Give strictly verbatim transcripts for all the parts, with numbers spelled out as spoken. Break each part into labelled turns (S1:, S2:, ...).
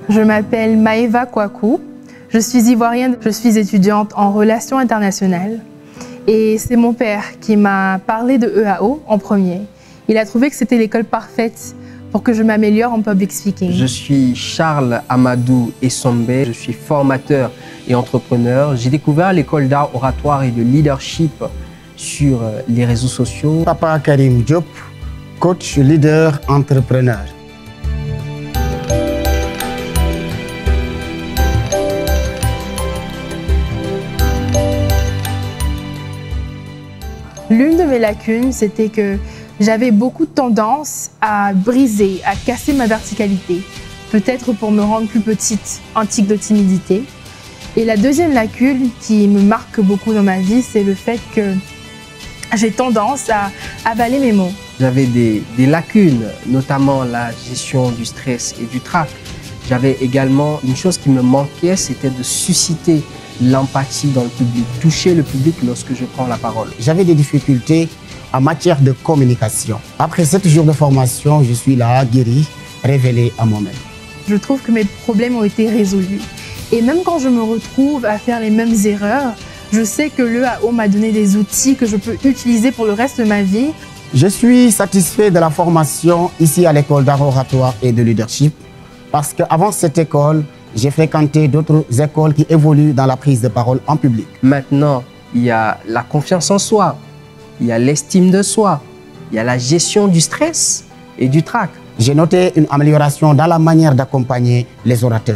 S1: Je m'appelle Maëva Kouakou, je suis ivoirienne, je suis étudiante en relations internationales et c'est mon père qui m'a parlé de E A O en premier. Il a trouvé que c'était l'école parfaite pour que je m'améliore en public speaking.
S2: Je suis Charles Amadou Essombe, je suis formateur et entrepreneur. J'ai découvert l'école d'art oratoire et de leadership sur les réseaux sociaux.
S3: Papa Karim Diop, coach leader entrepreneur.
S1: L'une de mes lacunes, c'était que j'avais beaucoup de tendance à briser, à casser ma verticalité, peut-être pour me rendre plus petite, un tic de timidité. Et la deuxième lacune qui me marque beaucoup dans ma vie, c'est le fait que j'ai tendance à avaler mes mots.
S2: J'avais des, des lacunes, notamment la gestion du stress et du trac. J'avais également une chose qui me manquait, c'était de susciter l'empathie dans le public, toucher le public lorsque je prends la parole.
S3: J'avais des difficultés en matière de communication. Après sept jours de formation, je suis là, guéri, révélé à moi-même.
S1: Je trouve que mes problèmes ont été résolus. Et même quand je me retrouve à faire les mêmes erreurs, je sais que l'E A O m'a donné des outils que je peux utiliser pour le reste de ma vie.
S3: Je suis satisfait de la formation ici à l'école d'art oratoire et de leadership parce qu'avant cette école, j'ai fréquenté d'autres écoles qui évoluent dans la prise de parole en public.
S2: Maintenant, il y a la confiance en soi, il y a l'estime de soi, il y a la gestion du stress et du trac.
S3: J'ai noté une amélioration dans la manière d'accompagner les orateurs.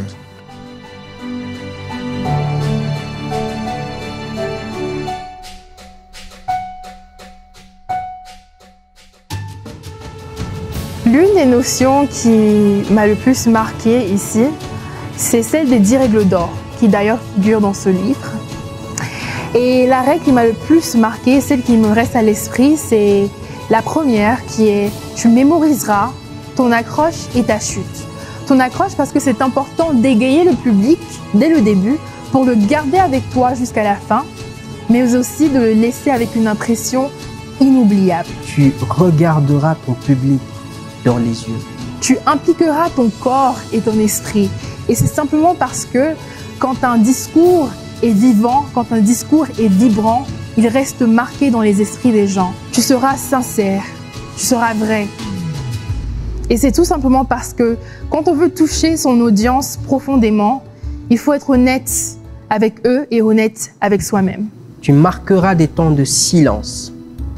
S1: L'une des notions qui m'a le plus marquée ici, c'est celle des dix règles d'or, qui d'ailleurs figure dans ce livre. Et la règle qui m'a le plus marquée, celle qui me reste à l'esprit, c'est la première qui est « tu mémoriseras ton accroche et ta chute ». Ton accroche parce que c'est important d'égayer le public dès le début pour le garder avec toi jusqu'à la fin, mais aussi de le laisser avec une impression inoubliable.
S2: Tu regarderas ton public dans les yeux.
S1: Tu impliqueras ton corps et ton esprit. Et c'est simplement parce que quand un discours est vivant, quand un discours est vibrant, il reste marqué dans les esprits des gens. Tu seras sincère, tu seras vrai. Et c'est tout simplement parce que quand on veut toucher son audience profondément, il faut être honnête avec eux et honnête avec soi-même.
S2: Tu marqueras des temps de silence.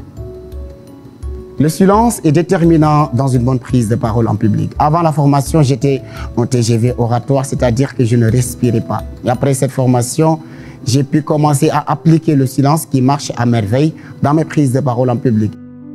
S3: Le silence est déterminant dans une bonne prise de parole en public. Avant la formation, j'étais en T G V oratoire, c'est-à-dire que je ne respirais pas. Et après cette formation, j'ai pu commencer à appliquer le silence qui marche à merveille dans mes prises de parole en public.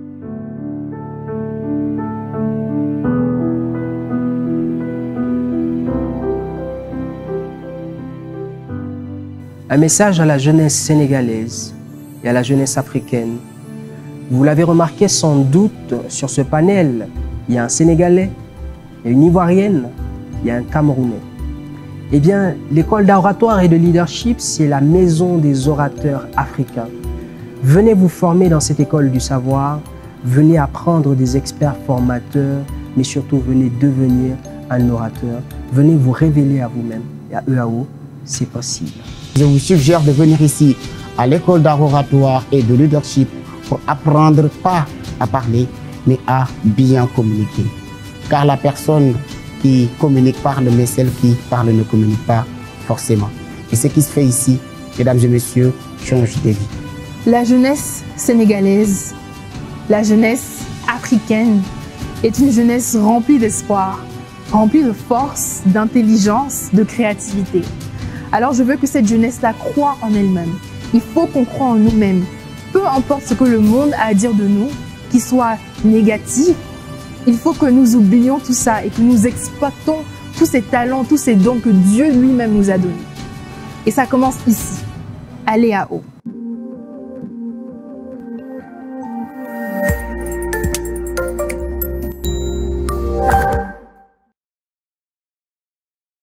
S2: Un message à la jeunesse sénégalaise et à la jeunesse africaine. Vous l'avez remarqué sans doute sur ce panel, il y a un Sénégalais, il y a une Ivoirienne, il y a un Camerounais. Eh bien, l'école d'oratoire et de leadership, c'est la maison des orateurs africains. Venez vous former dans cette école du savoir, venez apprendre des experts formateurs, mais surtout venez devenir un orateur. Venez vous révéler à vous-même. Et à E A O, c'est possible.
S3: Je vous suggère de venir ici à l'école d'art oratoire et de leadership pour apprendre pas à parler, mais à bien communiquer. Car la personne qui communique parle, mais celle qui parle ne communique pas forcément. Et ce qui se fait ici, mesdames et messieurs, change de vie.
S1: La jeunesse sénégalaise, la jeunesse africaine est une jeunesse remplie d'espoir, remplie de force, d'intelligence, de créativité. Alors je veux que cette jeunesse-là croie en elle-même. Il faut qu'on croie en nous-mêmes. Peu importe ce que le monde a à dire de nous, qu'il soit négatif, il faut que nous oublions tout ça et que nous exploitons tous ces talents, tous ces dons que Dieu lui-même nous a donnés. Et ça commence ici, à l'E A O.